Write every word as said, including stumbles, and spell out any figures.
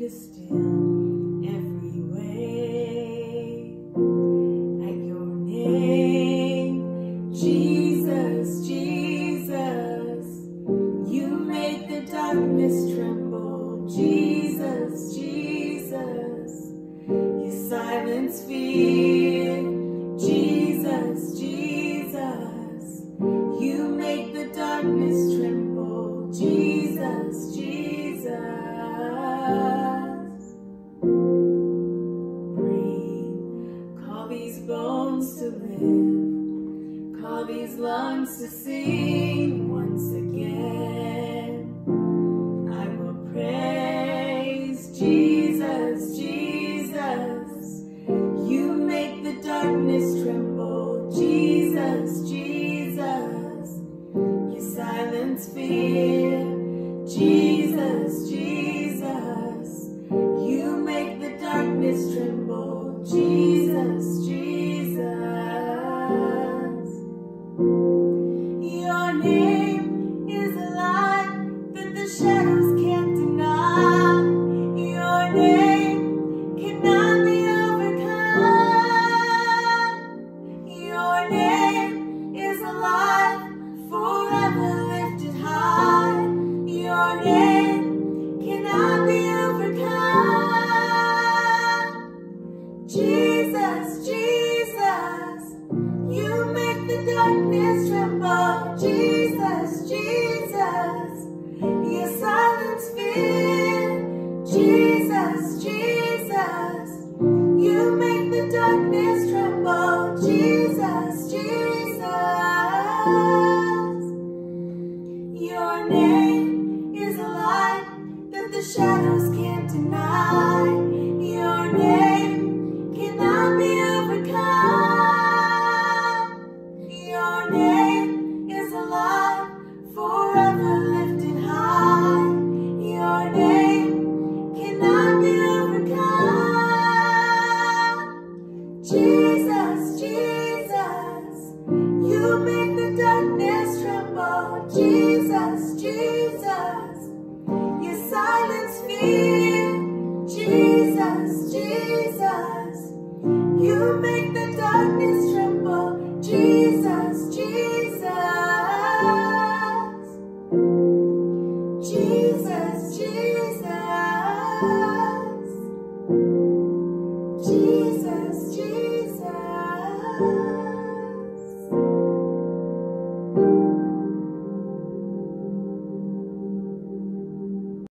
is still every way. At your name, Jesus, Jesus, you make the darkness tremble. Jesus, Jesus, you silence fear. Jesus, Jesus, you make the darkness tremble. Jesus, Jesus, breathe, call these bones to live, call these lungs to sing once again. I will praise Jesus, Jesus, you make the darkness tremble. Jesus, Jesus, you silence fear. Jesus, Jesus, you make the darkness tremble. Jesus, Jesus, your name is a light that the shadows can't deny. Your name cannot be overcome. Your name is a light forever lifted high. Your name cannot be overcome. Jesus, Jesus, you make the darkness tremble. Jesus, Jesus, you silence fear. Jesus, Jesus, you make the darkness tremble. Jesus, Jesus, your name is a light that the shadows can't deny. Your name cannot be overcome. Your name is a light forever lifted high. Your name cannot be overcome. Jesus, Jesus, you make the darkness tremble. Jesus, Jesus, you silence fear. Jesus, Jesus, you make the darkness tremble. Jesus, Jesus, Jesus, Jesus, Jesus, Jesus.